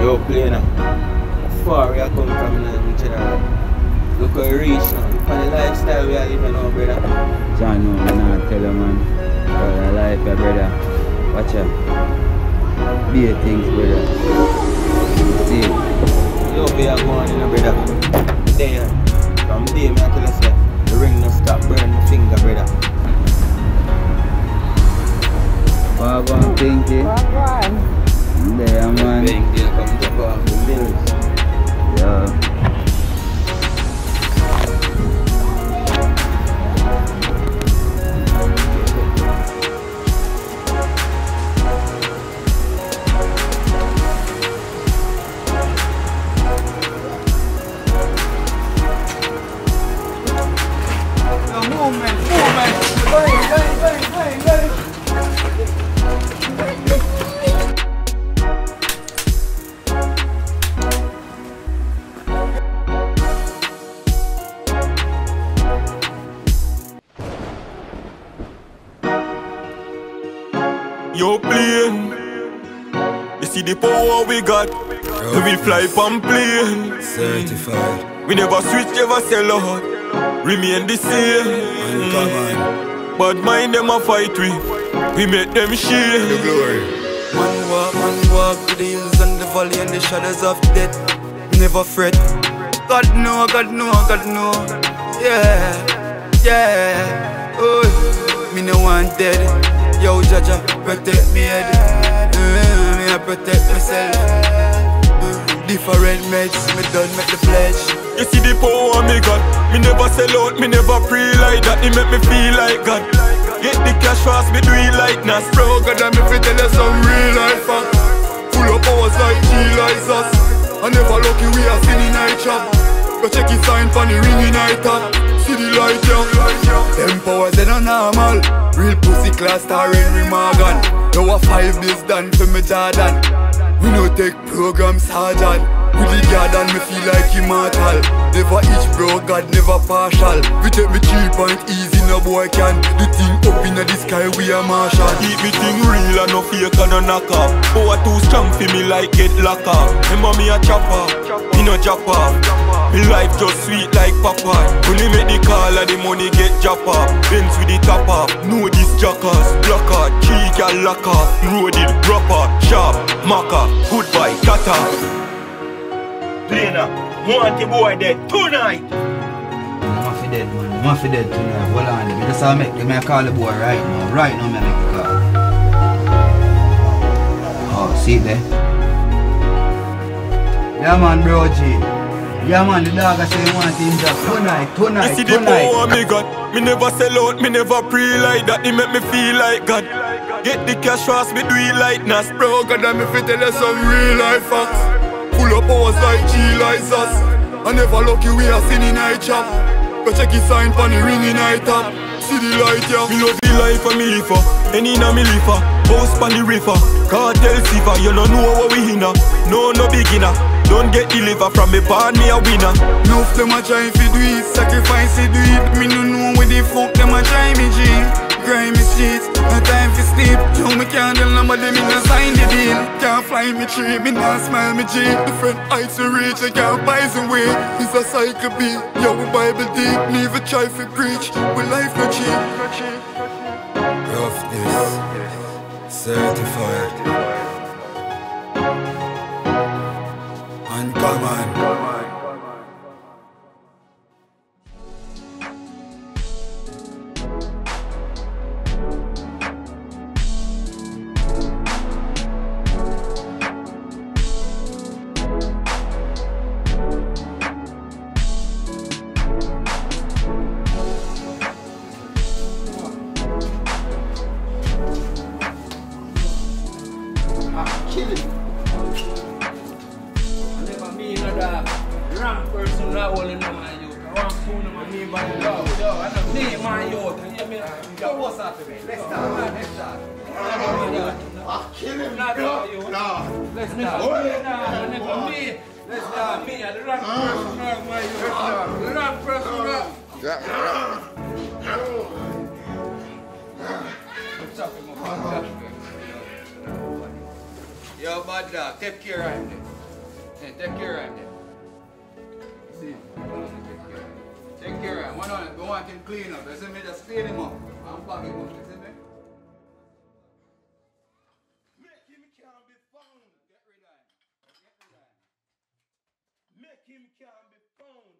Yo, play now. How far we are coming from in general? Look how we reach now. Look at the lifestyle we are living now, brother. John, no, I'm not tell you, man. But I like your brother. Watch out. Be a things, brother. See it. Yo, we are going in, brother. There. From there, I tell us that the ring no stop burn my finger, brother. What one thing, T? There, man. Bang there, come top off the mills. Yeah. Yo, plane. You see the power we got. We will fly from plane. Certified. We never switch, never sell out. Remain the same. Uncommon. Bad mind them a fight we make them shame. The glory. Man walk to the hills and the valley and the shadows of death. Never fret. God know, God know, God know. Yeah, yeah. Oh, me no want dead. Yo, Jaja, protect me head. Me I protect myself. Different meds, me done make the pledge. You see the power me got. Me never sell out, me never pray like that. It make me feel like God. Get the cash fast, me do it like Nas. Bro, God, I'm if tell you some real life facts. Full of powers like G-Lies us. I never lucky we are seen in night shop. Go check his sign for the ring in night top. See the light, yeah. Them powers, they not normal. Real pussy class star Henry Morgan. Now a 5 days done for me Jordan. We no take programs harder. With the garden me feel like immortal. Never each bro, God never partial. We take me 3 point easy, no boy can. The thing up in the sky, we are marshal. Keep me thing real and no fake and no knock off. Power too strong for me like get lock off. Remember me a chopper, me no drop off. Me life just sweet like papa. Only make the call and the money get drop off. Benz with the top off, know this jackers. Blocker, key gal lock off. Roaded, rapper, sharp, maca. Goodbye, tata. Play now, want the boy dead tonight. I'm off dead, man. I'm off dead tonight. Hold on, me just make me call the boy right now. Right now, me make the call. Oh, see it there? Yeah, man, bro, G. Yeah, man, the dog I say he want him just tonight. You see the power me got. Me never sell out, me never pray like that. It make me feel like God. Get the cash fast, me do it like Nas. Bro, God, I'm if tell you some real life facts. Full of powers like G-Lies us. I never lucky we are seen in night shop. Go check his sign for the ring in night top. See the light, yeah. Me love the life and me live for. Any na me live for. House pan the river. Cartel silver, you don't know what we hinna. No beginner. Don't get deliver from me born, me a winner. No of them a try fi do it, sacrifice fi do it. Me no know where the fuck them a try me G. Grimy streets, no time fi sleep. Yo, me can't tell nobody me no sign the deal. Can't fly me tree, me not smile me G. Different heights to reach, I can't buy the way. It's a cycle B, yo, we Bible deep. Never try fi preach, we life no cheap. Roughness. Certified. Uncommon. Yo, bad dog, take care of him. Hey, take care of him. See, take care of him. One on it, go want him clean up. You see me, just clean him up. And bag him up, you see me? Make him can't be found. Get rid of him. Get rid of him. Make him can't be found.